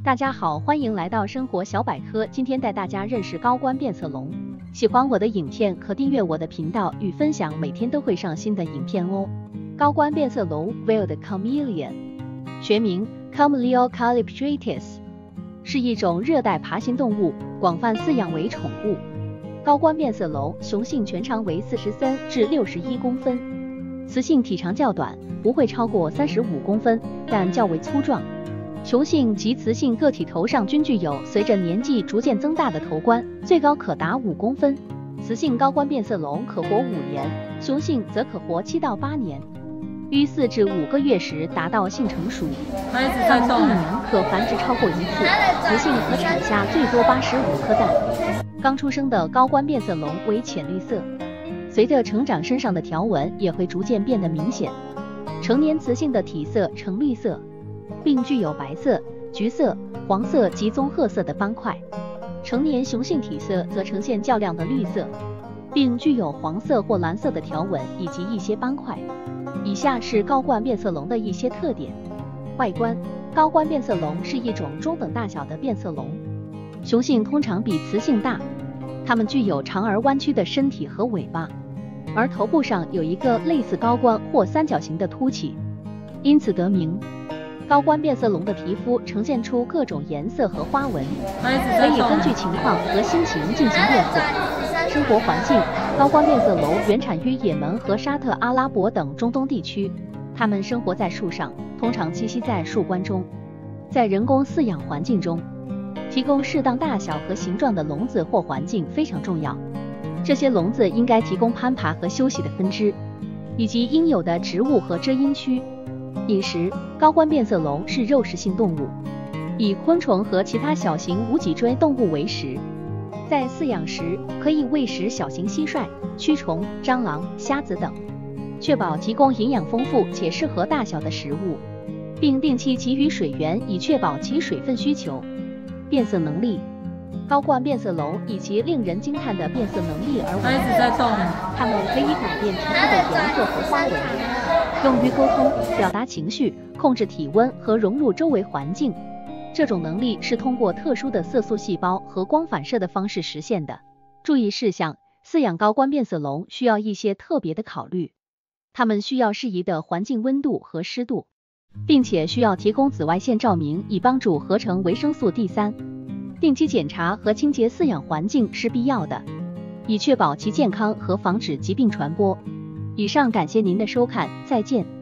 大家好，欢迎来到生活小百科，今天带大家认识高冠变色龙。喜欢我的影片可订阅我的频道与分享，每天都会上新的影片哦。高冠变色龙 Wild Chameleon， 学名 Camellia calyptratus， 是一种热带爬行动物，广泛饲养为宠物。高冠变色龙雄性全长为43至61公分，雌性体长较短，不会超过35公分，但较为粗壮。雄性及雌性个体头上均具有随着年纪逐渐增大的头冠，最高可达5公分。雌性高冠变色龙可活5年，雄性则可活7到8年。于4至5个月时达到性成熟，到1年可繁殖超过1次，雌性可产下最多85颗蛋。刚出生的高冠变色龙为浅绿色，随着成长身上的条纹也会逐渐变得明显。成年雌性的体色呈绿色，并具有白色、橘色、黄色及棕褐色的斑块。成年雄性体色则呈现较亮的绿色，并具有黄色或蓝色的条纹以及一些斑块。以下是高冠变色龙的一些特点。外观，高冠变色龙是一种中等大小的变色龙，雄性通常比雌性大，它们具有长而弯曲的身体和尾巴，而头部上有一个类似高冠或三角形的凸起，因此得名。高冠变色龙的皮肤呈现出各种颜色和花纹，可以根据情况和心情进行变色。生活环境，高冠变色龙原产于也门和沙特阿拉伯等中东地区，它们生活在树上，通常栖息在树冠中。在人工饲养环境中，提供适当大小和形状的笼子或环境非常重要。这些笼子应该提供攀爬和休息的分支，以及应有的植物和遮阴区。饮食，高冠变色龙是肉食性动物，以昆虫和其他小型无脊椎动物为食。在饲养时，可以喂食小型蟋蟀、蛆虫、蟑螂、虾子等，确保提供营养丰富且适合大小的食物，并定期给予水源以确保其水分需求。变色能力，高冠变色龙以其令人惊叹的变色能力而闻名，它们可以改变皮肤的颜色和花纹，用于沟通、表达情绪、控制体温和融入周围环境。这种能力是通过特殊的色素细胞和光反射的方式实现的。注意事项：饲养高冠变色龙需要一些特别的考虑，它们需要适宜的环境温度和湿度，并且需要提供紫外线照明以帮助合成维生素 D3。定期检查和清洁饲养环境是必要的，以确保其健康和防止疾病传播。以上感谢您的收看，再见。